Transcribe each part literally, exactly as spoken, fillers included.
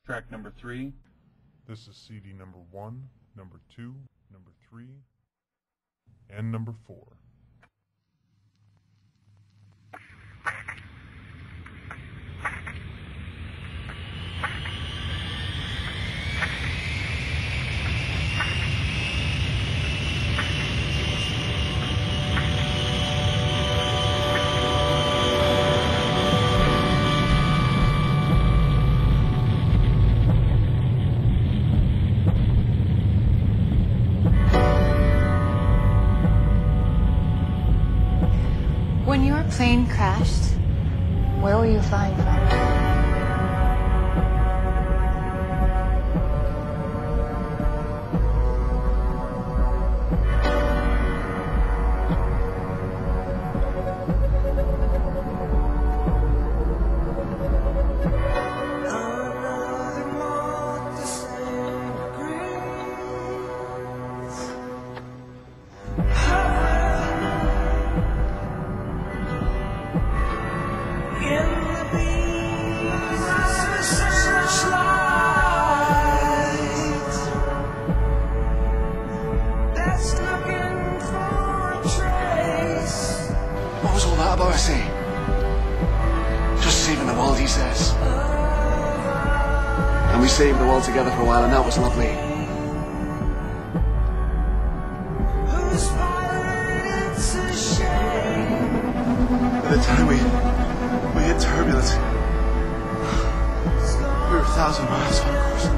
Track number three. This is C D number one, number two, number three, and number four. When your plane crashed, where were you flying from? What was all that about, I say? Just saving the world, he says. And we saved the world together for a while, and that was lovely. By the time we, we hit turbulence, we were a thousand miles on course.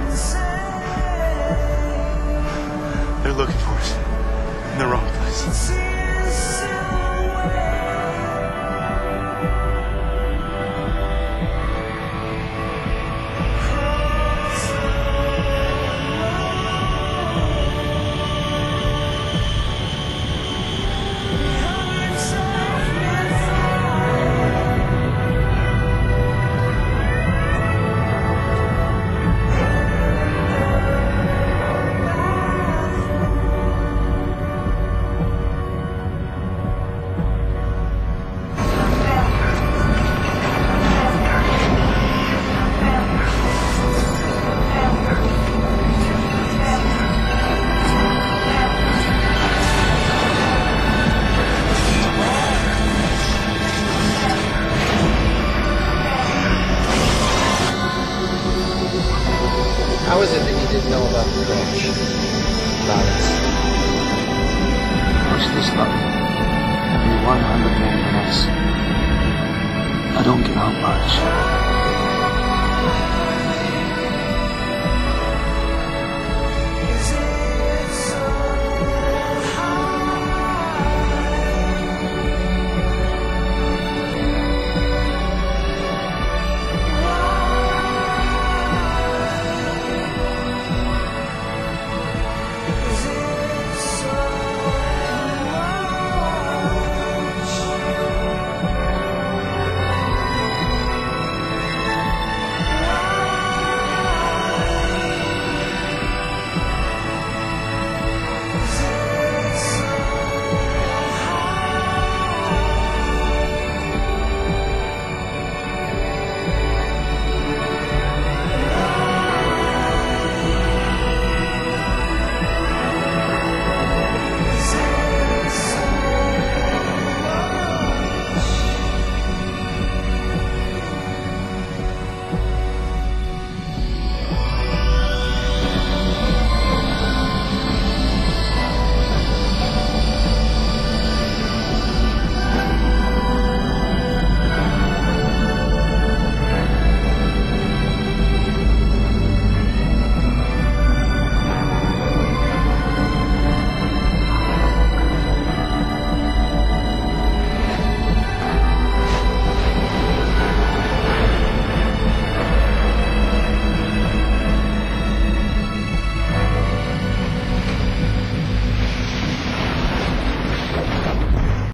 They're looking for us in the wrong place. How is it that you didn't know about the crash? Balance. Watch this, look. Every one hundred men less. I don't get out much.